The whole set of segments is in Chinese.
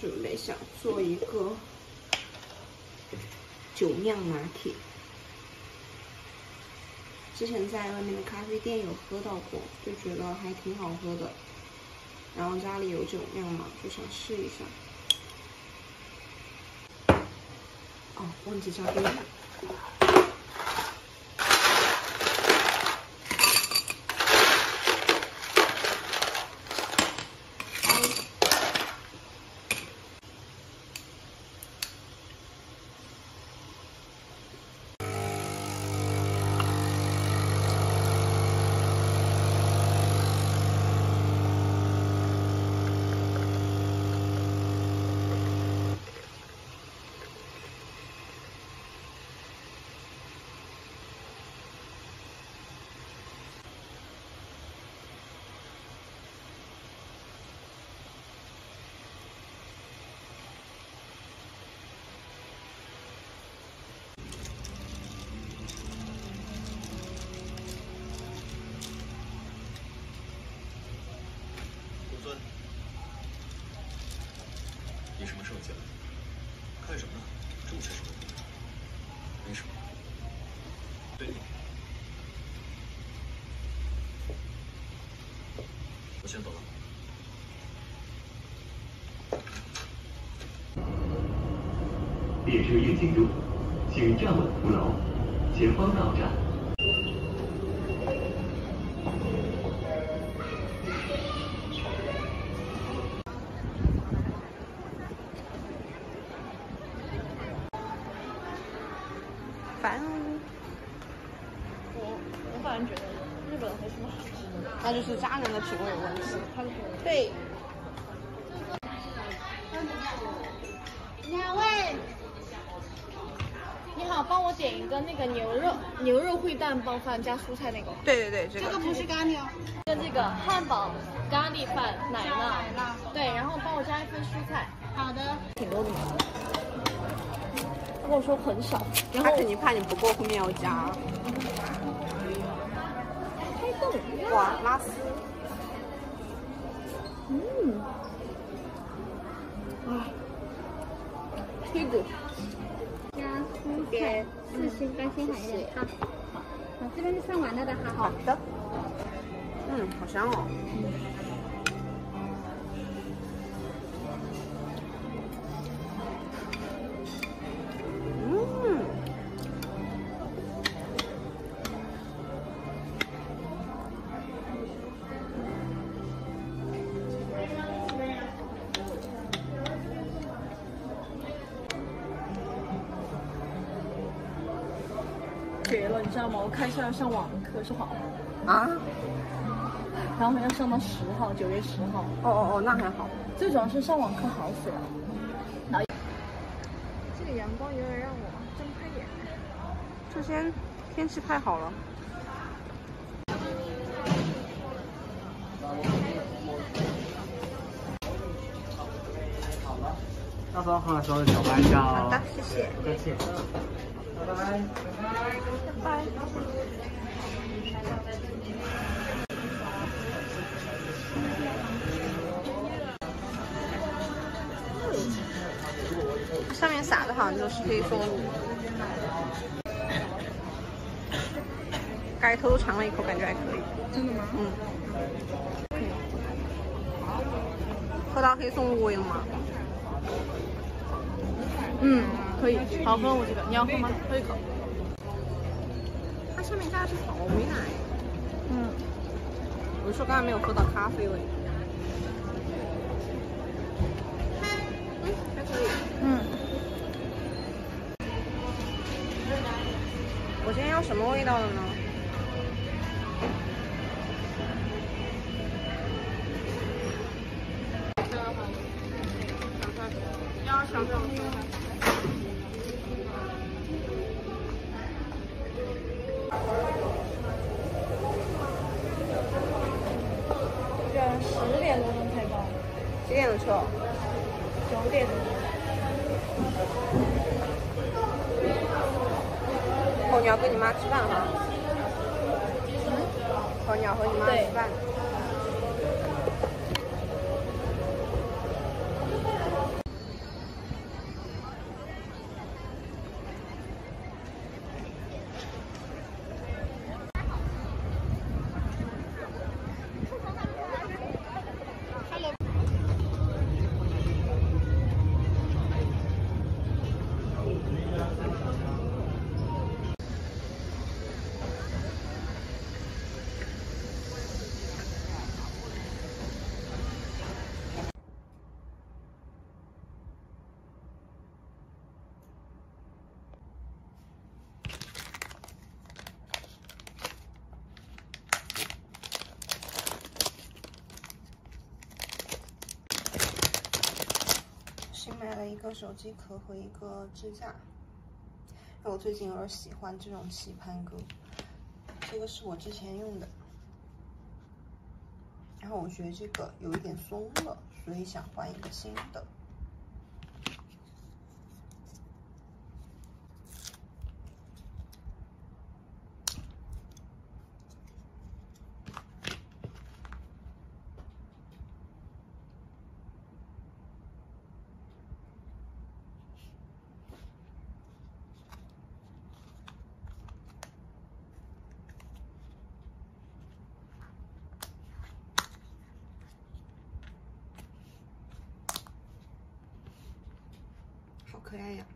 准备想做一个酒酿拿铁。之前在外面的咖啡店有喝到过，就觉得还挺好喝的。然后家里有酒酿嘛，就想试一下。哦，忘记加冰糖。 你什么时候进来？看什么呢？这么些书。没什么。对你。我先走了。 列车运行中，请站稳扶牢，前方到站。 烦。 我反正觉得日本没什么好吃的， 那就是渣男的品味有问题。 对。 两位， 你好，帮我点一个那个牛肉烩蛋包饭加蔬菜那个。 对，这个不是咖喱哦。 跟这个汉堡咖喱饭奶酪。对，然后帮我加一份蔬菜。 好的。 挺多的嘛。他跟我说很少，然后他肯定怕你不够，后面要加。 开动。 哇，拉丝。 推骨。 加蔬菜4星干星海鲜。好，好，这边是算完了的哈。 好的。好香哦。 绝了，你知道吗？我看是要上网课，说好啊， 然后要上到10号，9月10号。 哦，那还好。 最主要是上网课好死了。然后这个阳光有点让我睁开眼。这天天气太好了。 到时候喝的时候小班叫。 好的，谢谢。 不客气。拜拜。 拜拜。上面撒的好像就是黑松露。刚才偷偷尝了一口，感觉还可以。 真的吗？ 可以。喝到黑松露味了吗？ 可以，好喝。我这个你要喝吗？喝一口。 它上面加的是草莓奶。我是说刚才没有喝到咖啡味。还可以。我今天要什么味道的呢？要小这种。 这10点多钟才到。 几点的车 ？9点多。 后你要跟你妈吃饭哈。后你要和你妈吃饭。 了一个手机壳和一个支架，因为我最近有点喜欢这种棋盘格，这个是我之前用的，然后我觉得这个有一点松了，所以想换一个新的。好可爱呀！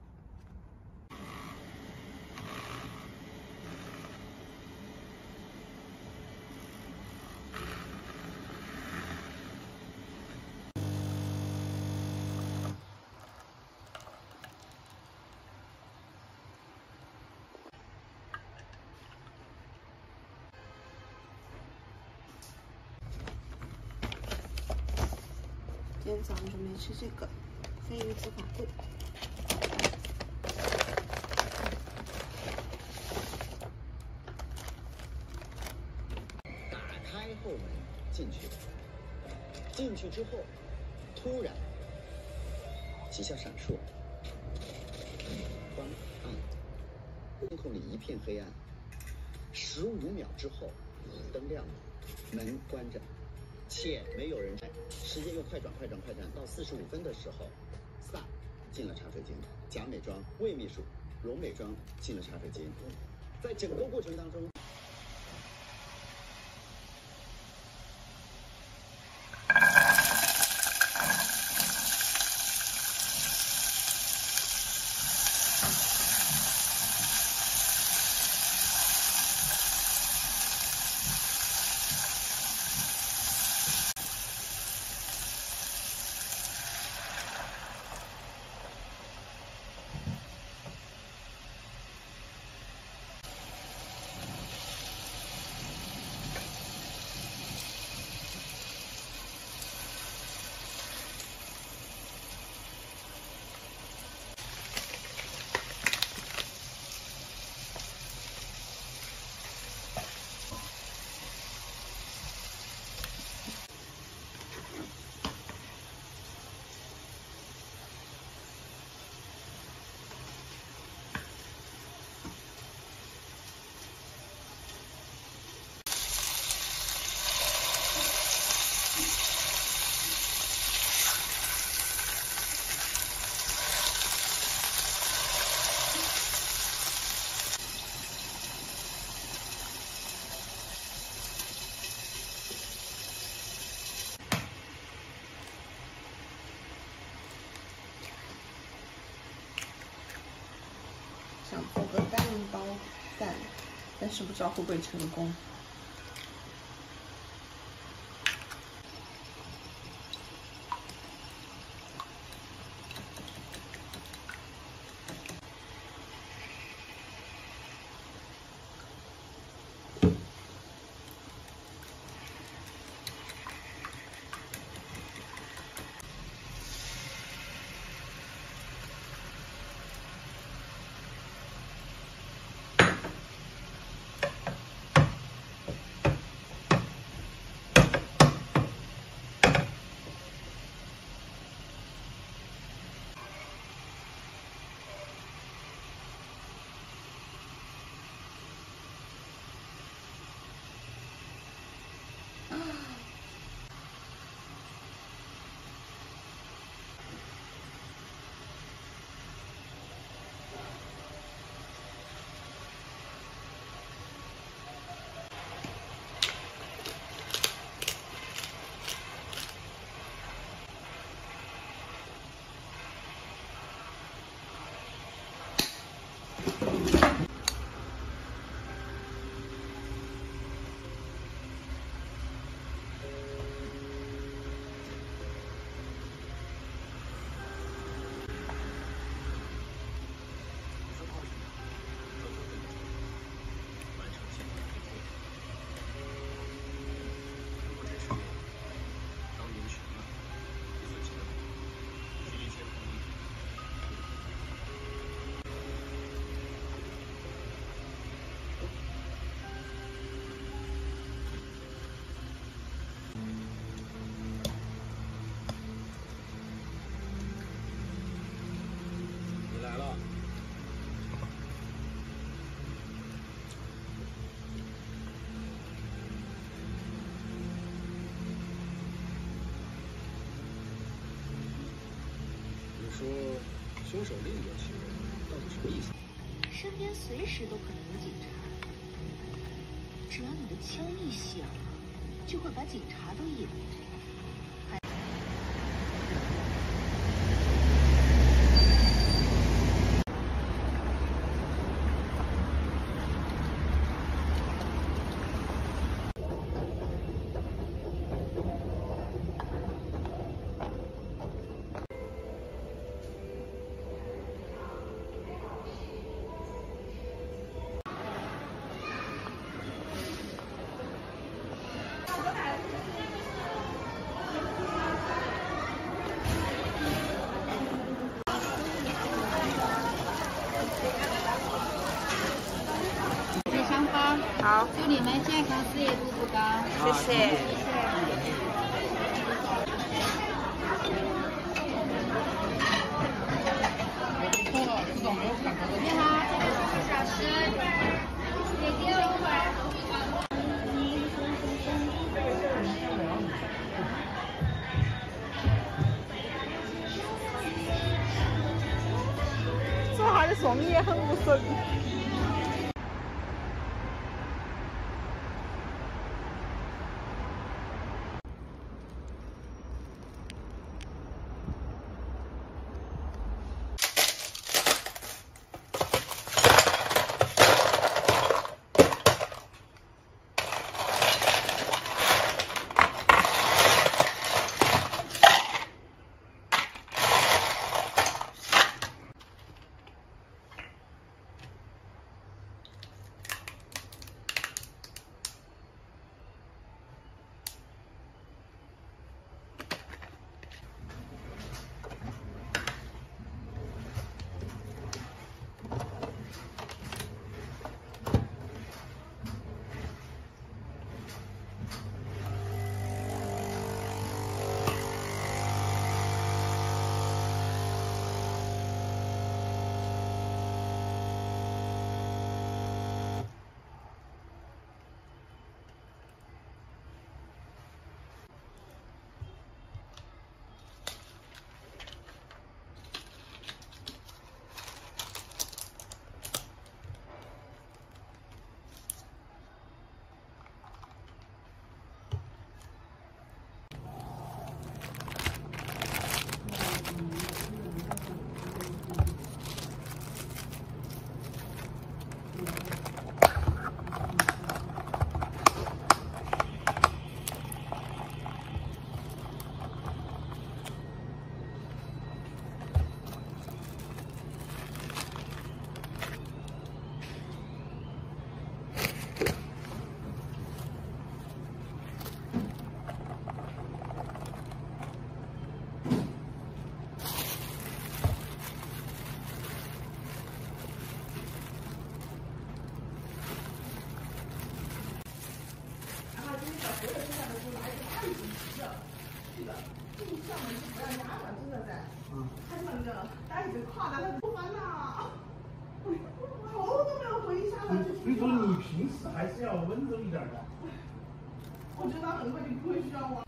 今天早上准备吃这个黑鱼子法棍。 打开后门进去，进去之后，突然几下闪烁，光暗，天空里一片黑暗。15秒之后，灯亮了，门关着，且没有人开。时间又快转，到45分的时候，萨进了茶水间，贾美妆、魏秘书、荣美妆进了茶水间，在整个过程当中。想做个蛋包饭，但是不知道会不会成功。 说凶手另一个情人到底什么意思？ 身边随时都可能有警察，只要你的枪一响，就会把警察都引来。 好，祝你们健康，事业步步高。 谢谢。 你好，这个是小吃，给6块。 说他的双眼很无神。 所以说你平时还是要温柔一点的。我觉得他很快就不会需要我。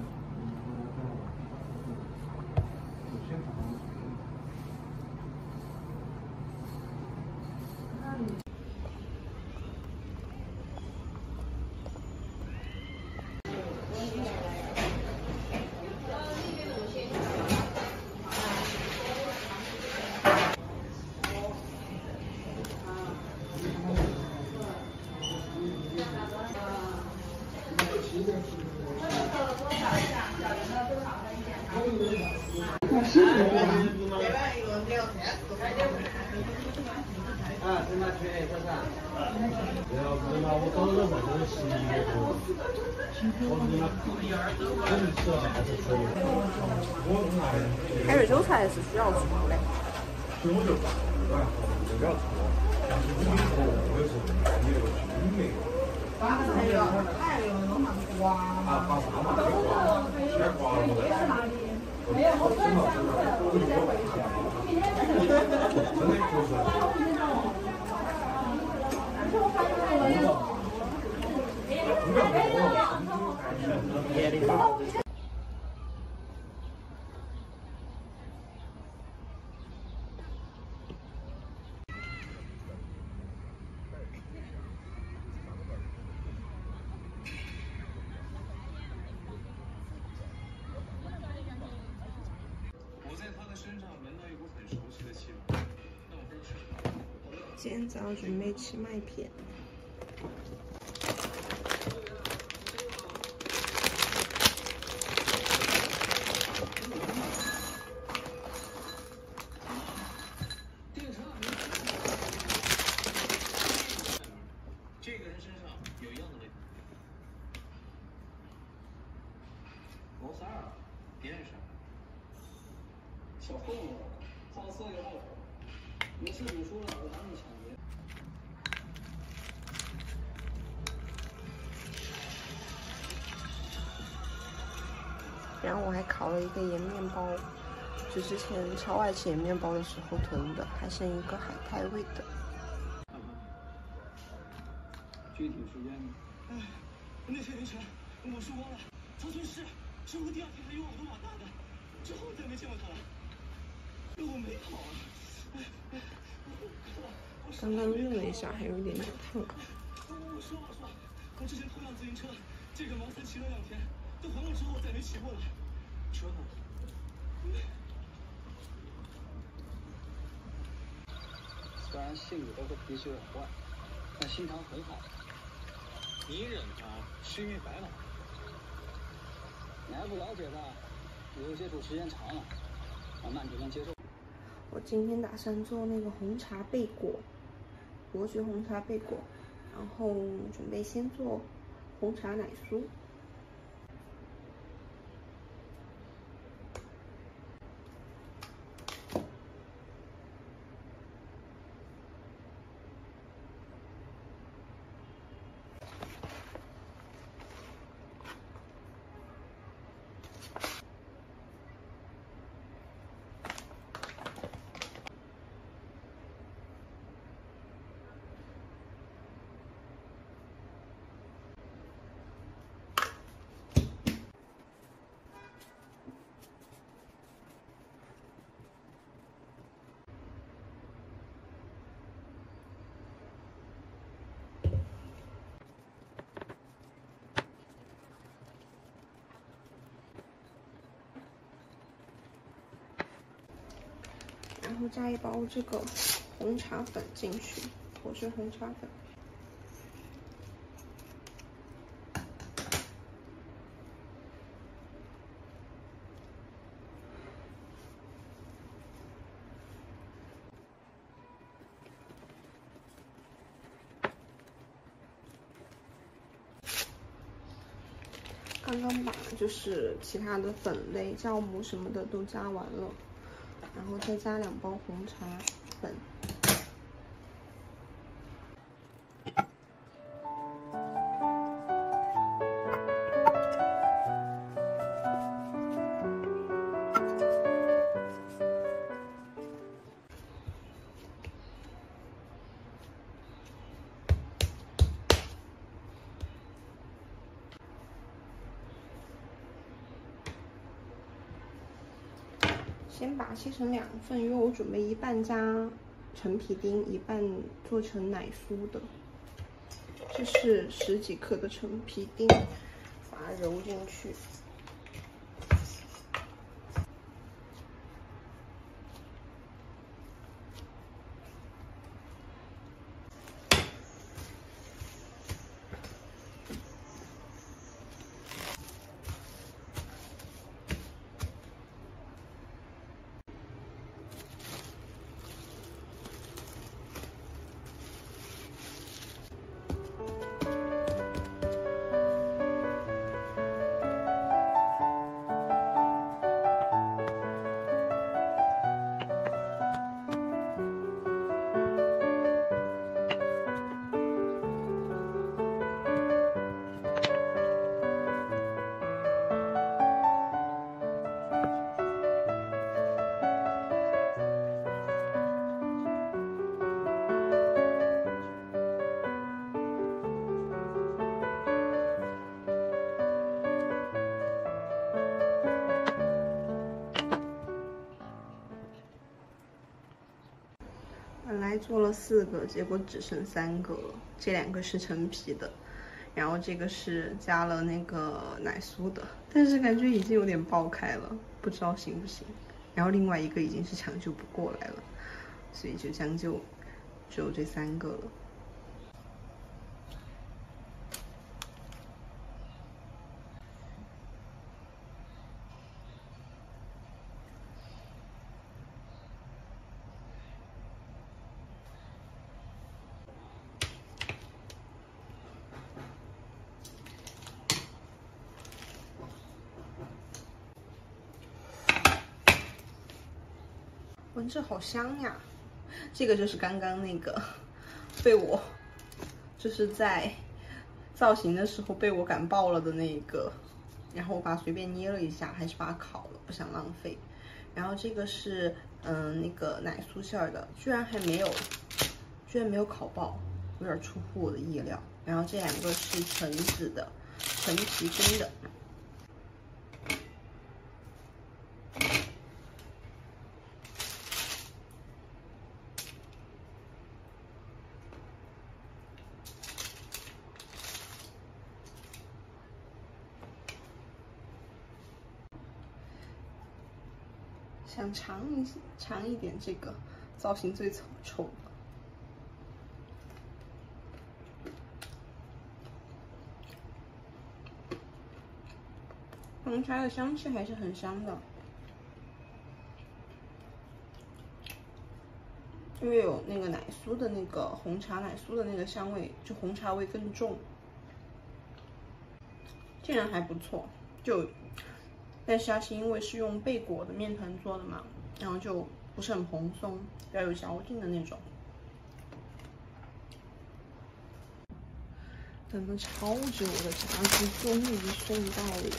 开水韭菜是需要醋的。 不要搓。 还有弄上瓜。 啊，把啥嘛？先刮了过来。 没有，我突然想起来了，我先回去。明天真的就是。而且我发现我有。 今天早上准备吃麦片。 这个人身上有一样的味道。罗三儿，你认识？小混混，放色以后，你是赌输了，我帮你抢劫。 然后我还烤了一个盐面包，就之前超爱吃盐面包的时候囤的，还剩一个海苔味的。 具体时间呢？ 哎，那天凌晨我输光了，长春市是我第2天还有好多瓦大的，之后再没见过他了。我没跑啊。 刚刚热了一下，还有一点点烫。 我说，我之前偷辆自行车，这个毛才骑了2天，都还了之后再没骑过了。 车呢？虽然性子包括脾气有点坏，但心肠很好。你忍他是因为白老。你还不了解他，以后接触时间长了，慢慢就能接受。 我今天打算做那个红茶贝果，伯爵红茶贝果，然后准备先做红茶奶酥。然后加一包这个红茶粉进去，我是红茶粉。刚刚把就是其他的粉类、酵母什么的都加完了。然后再加2包红茶粉。先把它切成2份，因为我准备一半加陈皮丁，一半做成奶酥的。这是10几克的陈皮丁，把它揉进去。本来做了4个，结果只剩3个了。这2个是陈皮的，然后这个是加了那个奶酥的，但是感觉已经有点爆开了，不知道行不行。然后另外一个已经是抢救不过来了，所以就将就只有这3个了。闻着好香呀！这个就是刚刚那个被我就是在造型的时候被我赶爆了的那个，然后我把它随便捏了一下，还是把它烤了，不想浪费。然后这个是那个奶酥馅儿的，居然没有烤爆，有点出乎我的意料。然后这2个是橙子的，陈皮丁的。想尝一点这个造型最丑的。红茶的香气还是很香的，因为有那个奶酥的那个红茶奶酥的那个香味，就红茶味更重，竟然还不错。但是它是因为是用贝果的面团做的嘛，然后就不是很蓬松，比较有嚼劲的那种。等了超久的炸鸡终于送到了。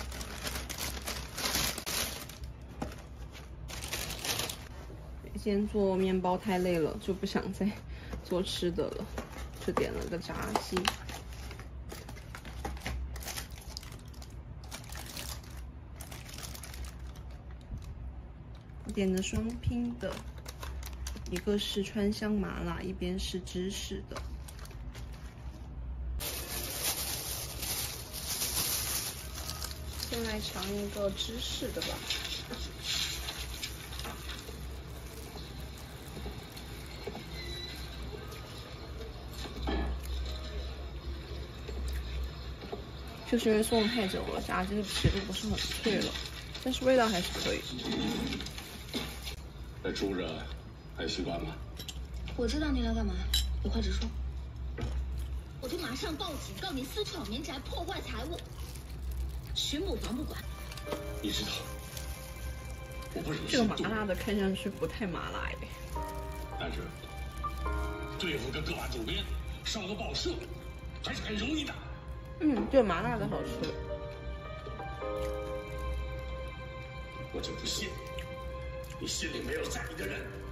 今天做面包太累了，就不想再做吃的了，就点了个炸鸡。点的双拼的，一个是川香麻辣，一边是芝士的。先来尝一个芝士的吧。就是因为送的太久了，炸鸡的皮都不是很脆了，但是味道还是可以。 在住着还习惯吗？ 我知道你来干嘛，你快直说。我就马上报警告你私闯民宅、破坏财物。巡捕管不管？ 你知道，我不忍心。 这个麻辣的看上去不太麻辣耶。 但是对付个个把主编，上个报社，还是很容易的。 这麻辣的好吃。 我就不信你心里没有再一个人。